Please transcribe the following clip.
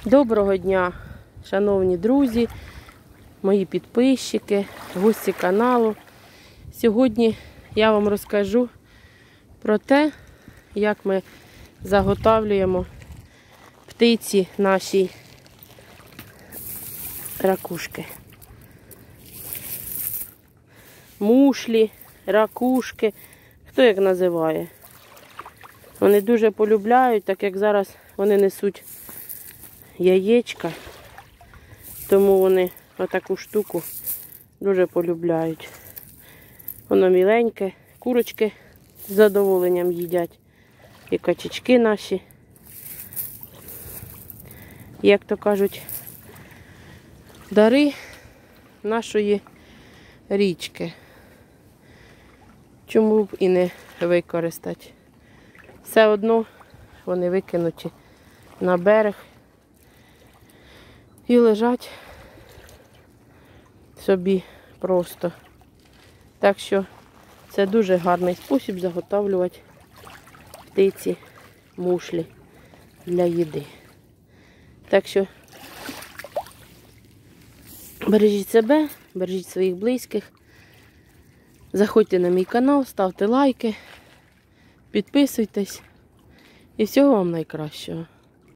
Доброго дня, шановні друзі, мої підписчики, гості каналу. Сьогодні я вам розкажу про те, як ми заготовлюємо птиці нашій ракушки. Мушлі, ракушки, хто як називає. Вони дуже полюбляють, так як зараз вони несуть яєчка, тому вони отаку штуку дуже полюбляють. Воно міленьке, курочки з задоволенням їдять, і качечки наші. Як то кажуть, дари нашої річки. Чому б і не використати? Все одно вони викинуті на берег і лежать собі просто. Так що це дуже гарний спосіб заготовлювати птиці, мушлі для їди. Так що бережіть себе, бережіть своїх близьких. Заходьте на мій канал, ставте лайки, підписуйтесь. І всього вам найкращого.